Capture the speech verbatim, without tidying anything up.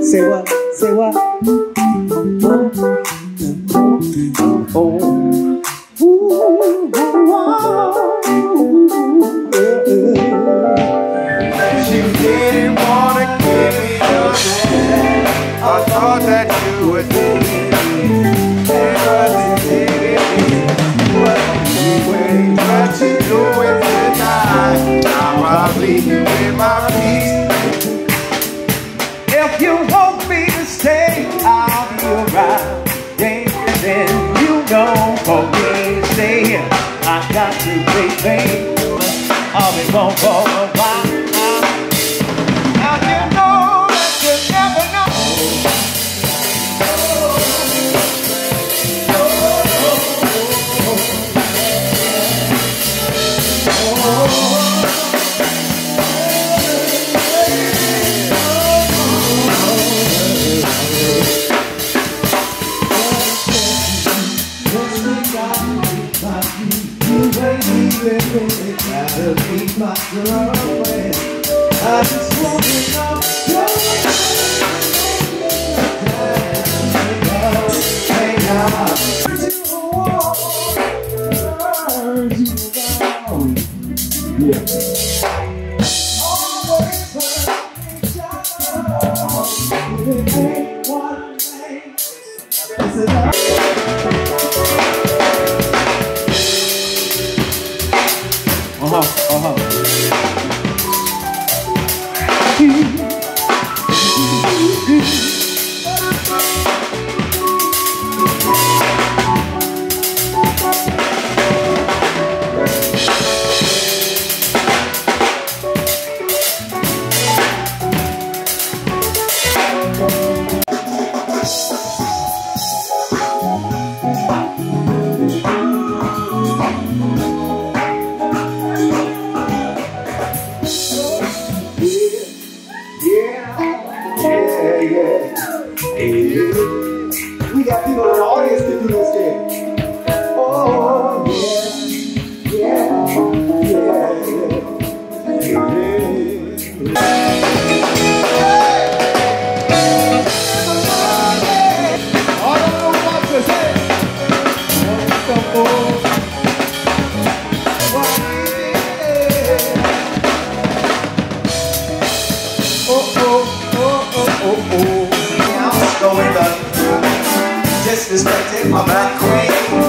Say what? Say what? Oh, oh, oh. Ooh, oh, oh, yeah. She didn't wanna give me your hand. I thought that you would do it. It wasn't digging me, but the way that you do it tonight, now I'll leave you in my peace. If you want me to stay, I'll be around. And then you know for me to stay here, I got to be baby. I'll be gone for a while. Now you know that you never know. Gotta keep my girl away. I just want to know your hey now, yeah. Uh-huh, uh-huh. We got people in the audience to do this game. Oh, yeah, yeah, yeah, yeah, all I know what to say. Oh, oh, oh, oh, oh, oh. Going up, disrespecting my black queen.